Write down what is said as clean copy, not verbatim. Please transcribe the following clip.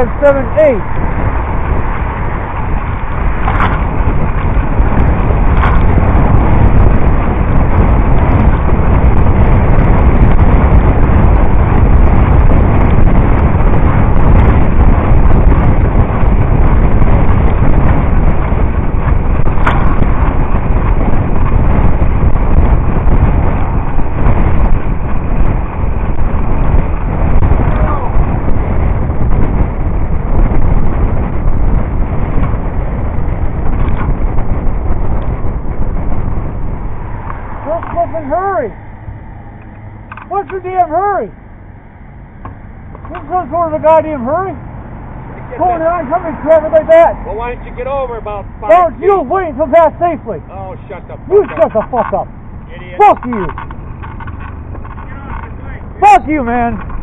578. Hurry! What's the damn hurry? What's some sort of a goddamn hurry? Going on, coming traffic like that. Well, why don't you get over about 5 Don't feet? you wait until pass safely. Oh, shut the fuck You up. shut the fuck up. Idiot. Fuck you. Fuck you, man.